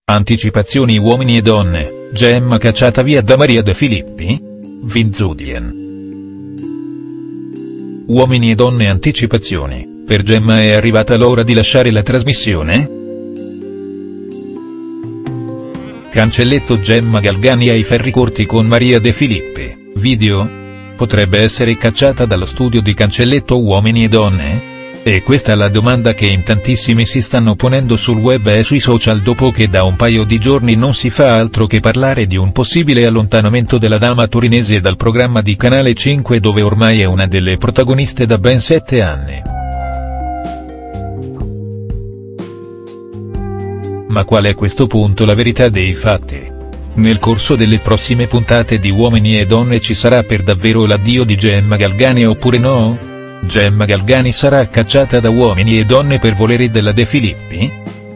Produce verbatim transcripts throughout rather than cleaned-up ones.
Anticipazioni uomini e donne, Gemma cacciata via da Maria De Filippi? Vinzudien. Uomini e donne anticipazioni, per Gemma è arrivata l'ora di lasciare la trasmissione? Cancelletto Gemma Galgani ai ferri corti con Maria De Filippi, video? Potrebbe essere cacciata dallo studio di Cancelletto Uomini e donne? E questa è la domanda che in tantissimi si stanno ponendo sul web e sui social dopo che da un paio di giorni non si fa altro che parlare di un possibile allontanamento della dama torinese dal programma di Canale cinque dove ormai è una delle protagoniste da ben sette anni. Ma qual è a questo punto la verità dei fatti? Nel corso delle prossime puntate di Uomini e Donne ci sarà per davvero l'addio di Gemma Galgani oppure no? Gemma Galgani sarà cacciata da Uomini e Donne per volere della De Filippi?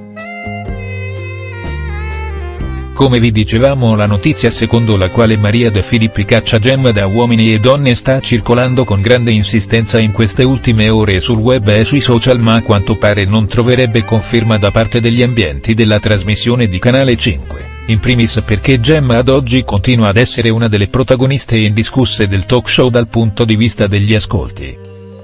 Come vi dicevamo, la notizia secondo la quale Maria De Filippi caccia Gemma da Uomini e Donne sta circolando con grande insistenza in queste ultime ore sul web e sui social, ma a quanto pare non troverebbe conferma da parte degli ambienti della trasmissione di Canale cinque, in primis perché Gemma ad oggi continua ad essere una delle protagoniste indiscusse del talk show dal punto di vista degli ascolti.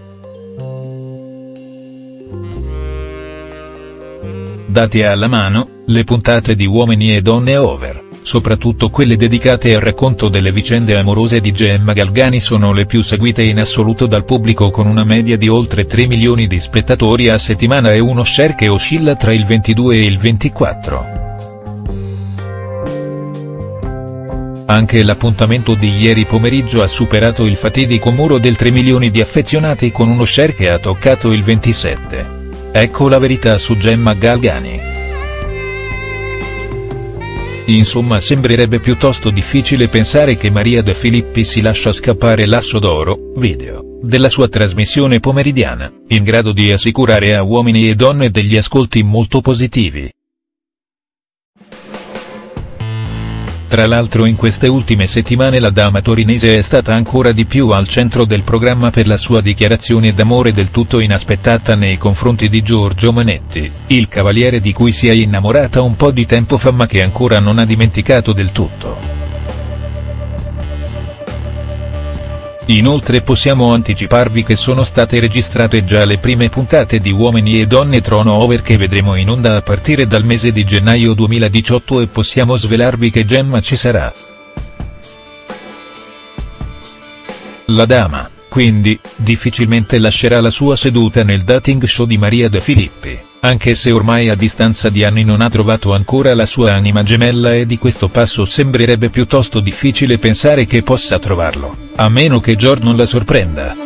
Dati alla mano, le puntate di Uomini e Donne over, soprattutto quelle dedicate al racconto delle vicende amorose di Gemma Galgani, sono le più seguite in assoluto dal pubblico con una media di oltre tre milioni di spettatori a settimana e uno share che oscilla tra il ventidue e il ventiquattro. Anche l'appuntamento di ieri pomeriggio ha superato il fatidico muro del tre milioni di affezionati con uno share che ha toccato il ventisette. Ecco la verità su Gemma Galgani. Insomma, sembrerebbe piuttosto difficile pensare che Maria De Filippi si lascia scappare l'asso d'oro, video, della sua trasmissione pomeridiana, in grado di assicurare a Uomini e Donne degli ascolti molto positivi. Tra l'altro in queste ultime settimane la dama torinese è stata ancora di più al centro del programma per la sua dichiarazione d'amore del tutto inaspettata nei confronti di Giorgio Manetti, il cavaliere di cui si è innamorata un po' di tempo fa ma che ancora non ha dimenticato del tutto. Inoltre possiamo anticiparvi che sono state registrate già le prime puntate di Uomini e Donne Trono Over che vedremo in onda a partire dal mese di gennaio duemiladiciotto e possiamo svelarvi che Gemma ci sarà. La dama, quindi, difficilmente lascerà la sua seduta nel dating show di Maria De Filippi, anche se ormai a distanza di anni non ha trovato ancora la sua anima gemella e di questo passo sembrerebbe piuttosto difficile pensare che possa trovarlo, a meno che Gior non la sorprenda.